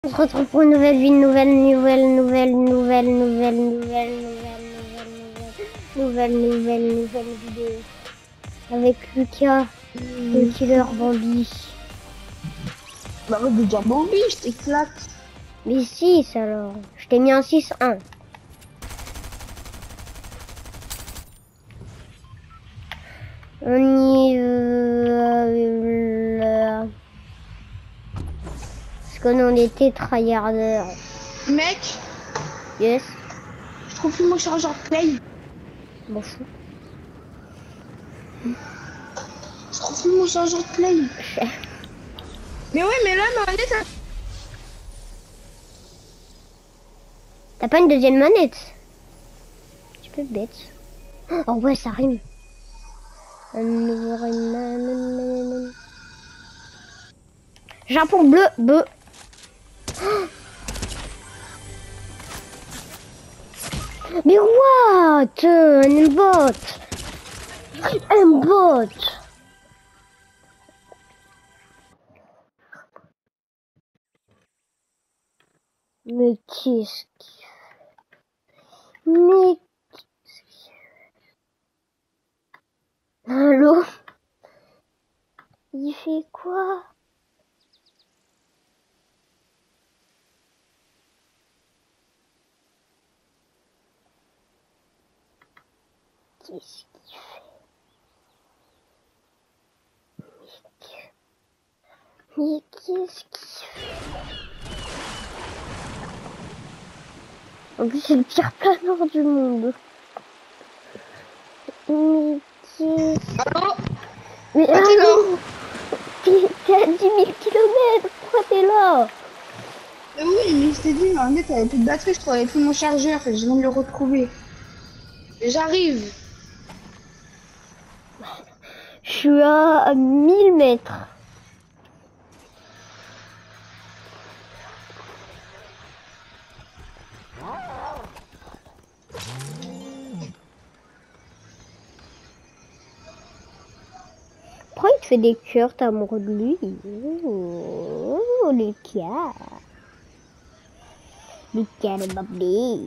On se retrouve pour une nouvelle vie, une nouvelle vidéo. Avec Lucas, le killer Bambi. Bah arrête de dire Bambi, je t'éclate. Mais 6 alors. Je t'ai mis un 6-1. On y va. Parce qu'on était tryharders. Mec, Yes. je trouve plus mon chargeur play. M'en fous. Je trouve plus mon chargeur play. Mais ouais, mais là, ma manette, T'as pas une deuxième manette? Tu peux bête. Oh ouais, ça rime. Japon bleu, bleu. Mais what? Un bot. Un bot. Mais qu'est-ce qu'il fait? Mais qu'est-ce qu'il fait? Allô? Il fait quoi? Qu'est-ce qu'il fait? Mais qu'est-ce qu'il fait? En plus, c'est le pire planeur du monde. Mais qu'est-ce... allô? Mais Ah, t'es là? allô? T'es à 10 000 km, pourquoi t'es là? Mais oui, mais je t'ai dit, ma manette, elle avait plus de batterie, je trouvais plus mon chargeur, je viens de le retrouver. J'arrive. Je suis à 1000 mètres. Pourquoi il te fait des cœurs, t'es amoureux de lui? Oh, Lucas. Lucas le bébé.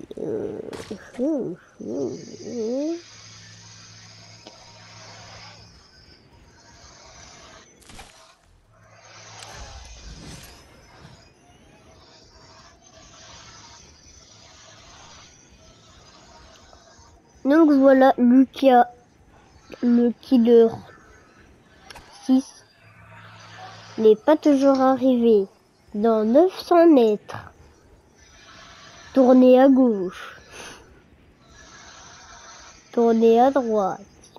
Donc voilà, Lucas, le killer 6, n'est pas toujours arrivé. Dans 900 mètres, tournez à gauche, tournez à droite,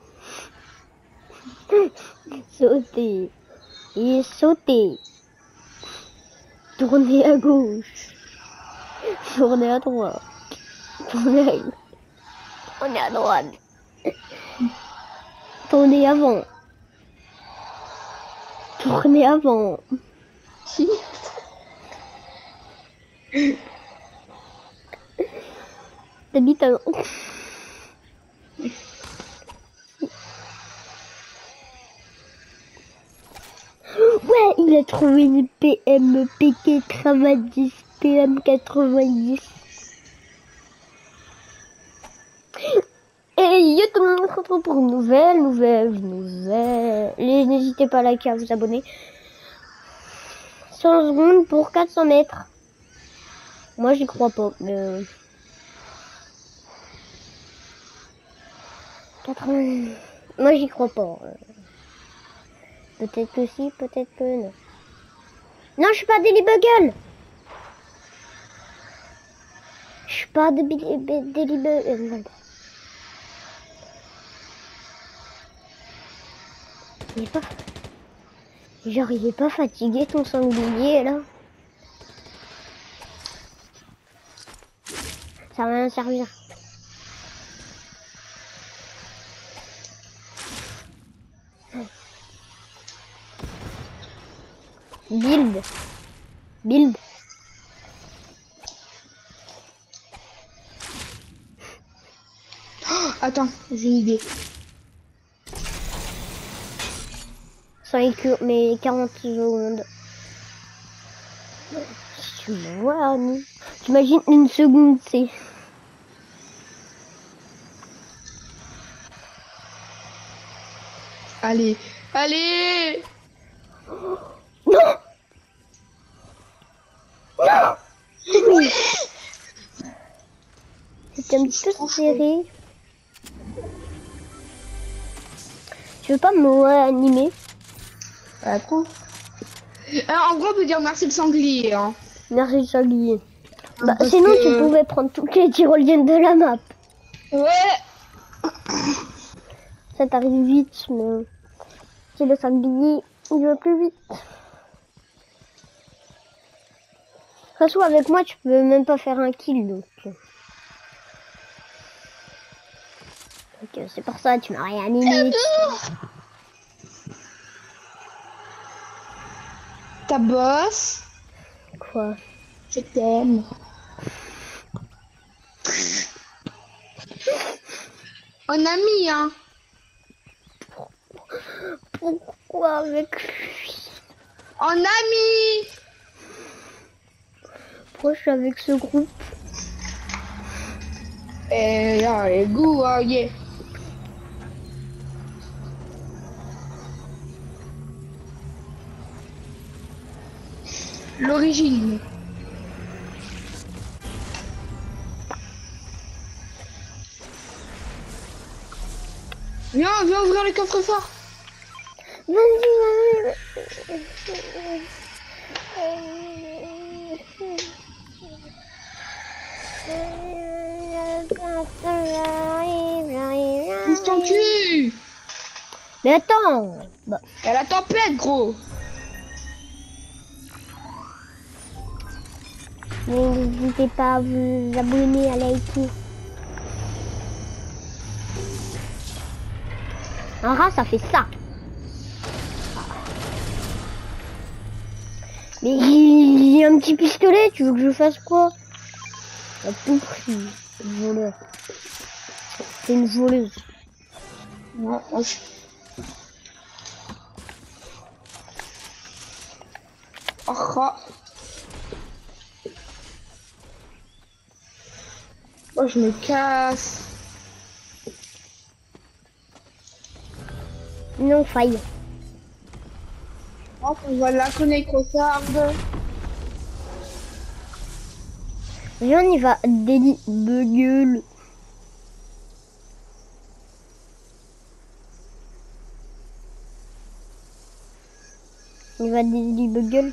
sautez et sautez, tournez à gauche, tournez à droite, tournez à gauche. On est à droite. Tournez avant. Tournez avant. Si. T'habites à... Ouais, il a trouvé une PM PK90, PM90. Et yo tout le monde, on se retrouve pour une nouvelle. Et n'hésitez pas à liker, à vous abonner. 100 secondes pour 400 mètres. Moi j'y crois pas, mais... 80... Moi j'y crois pas. Peut-être que si, peut-être que non. Non, je suis pas Daily Bugle. Je suis pas Daily Bugle. Il est pas... Genre, il est pas fatigué, ton sanglier, là? Ça va rien servir. Build. Build. Oh, attends, j'ai une idée. 5 mais 40 secondes. Tu me vois, Annie. T'imagines une seconde, c'est... Allez, allez. Non. Non. Oui. C'était un petit peu serré. Tu veux pas me réanimer? Attends. En gros, on peut dire merci le sanglier. Hein. Merci, Sanglier. Bah, Parce sinon, que- tu pouvais prendre toutes les tyroliennes de la map. Ouais. Ça t'arrive vite, mais c'est le Sanglier, il va plus vite. De toute façon, avec moi, tu peux même pas faire un kill, donc... c'est pour ça, tu m'as réanimé. Ta bosse. Quoi? Je t'aime. On a mis, hein. Pourquoi avec lui? On a mis. Pourquoi je suis avec ce groupe? Et là, les goûts, yeah. L'origine. Viens, viens ouvrir le coffre-fort. Pousse ton cul. Mais attends. Bah, Il y a la tempête, gros. n'hésitez pas à vous abonner, à liker. Un rat, ça fait ça. Mais il y a un petit pistolet, tu veux que je fasse quoi? À tout prix, voleur. C'est une voleuse. Ouais, Oh, je me casse. Non, faille. Oh, on va la connaître au sarde. Viens, on y va. Daily Bugle. On y va Daily Bugle.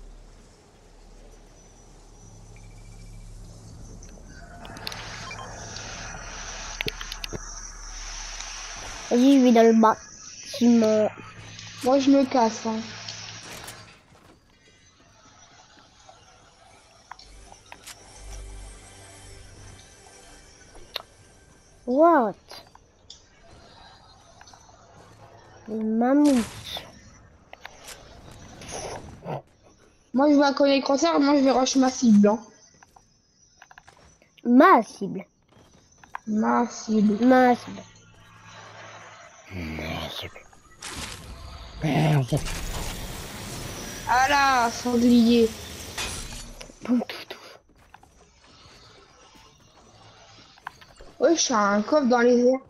Vas-y, je vais dans le bâtiment. Moi, je me casse. Hein. What? Le mammouth. Moi, je vais à connaître au sarde. Moi, je vais rush ma cible. Hein. Ma cible. Ma cible. Ma cible. Ma cible. Ma cible. Ah là, sanglier. Boum, tout, tout. Ouais, je suis un coffre dans les airs.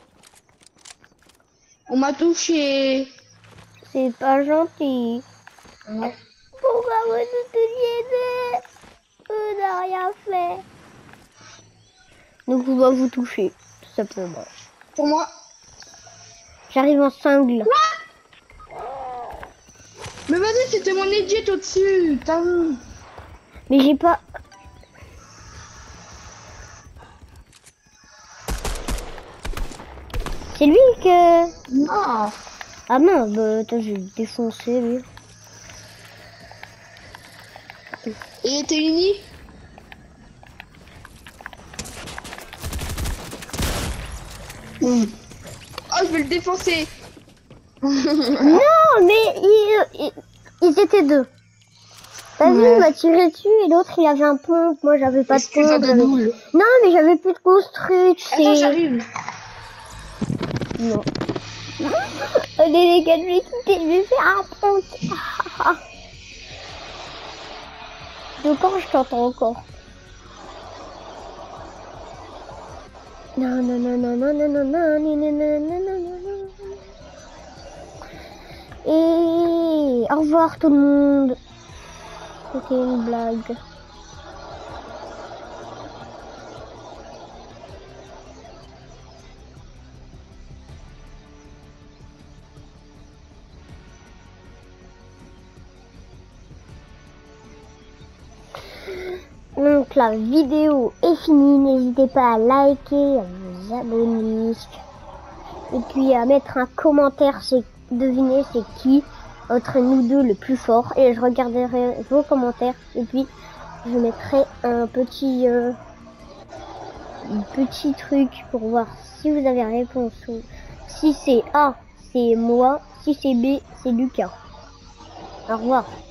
On m'a touché. C'est pas gentil. Ouais. Pourquoi vous nous touchez? On n'a rien fait. Donc on va vous toucher, tout simplement. Pour moi. J'arrive en sangle. Mais vas-y, c'était mon idiot au-dessus. T'as vu? Mais j'ai pas... C'est lui que... Non. Ah non, bah attends, j'ai défoncé lui. Il était uni. Oh, je vais le défoncer. Non, mais ils étaient deux. T'as vu, il m'a tiré dessus et l'autre il avait un pompe. Moi j'avais pas de pompe. Non, mais j'avais plus de construit. Attends, j'arrive. Non. Allez les gars, je vais quitter, je vais faire un pompe. D'accord, je t'entends encore. Non, non, non, non, non, non, non, non, non, non, non, non, non, non. Et au revoir tout le monde. C'était une blague. Donc la vidéo est finie, n'hésitez pas à liker, à vous abonner et puis à mettre un commentaire, c'est deviner c'est qui entre nous deux le plus fort et je regarderai vos commentaires et puis je mettrai un petit truc pour voir si vous avez réponse ou si c'est A c'est moi, si c'est B c'est Lucas. Au revoir.